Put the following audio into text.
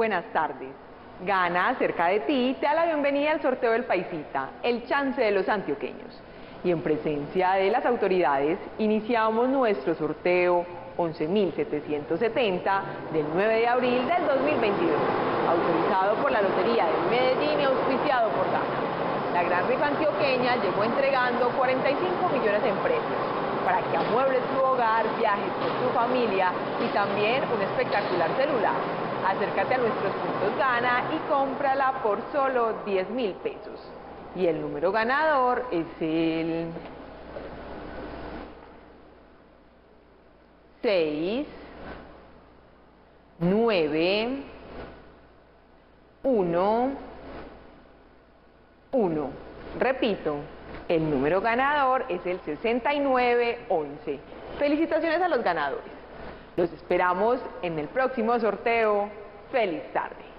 buenas tardes. Gana cerca de ti te da la bienvenida al sorteo del Paisita, el chance de los antioqueños. Y en presencia de las autoridades, iniciamos nuestro sorteo 11.770 del 9 de abril del 2022, autorizado por la Lotería de Medellín y auspiciado por Gana. La gran rifa antioqueña llegó entregando 45 millones en premios, para que amuebles tu hogar, viajes con tu familia y también un espectacular celular. Acércate a nuestros puntos Gana y cómprala por solo 10.000 pesos. Y el número ganador es el 6, 9, 1, 1. Repito, el número ganador es el 6911. Felicitaciones a los ganadores. Los esperamos en el próximo sorteo. ¡Feliz tarde!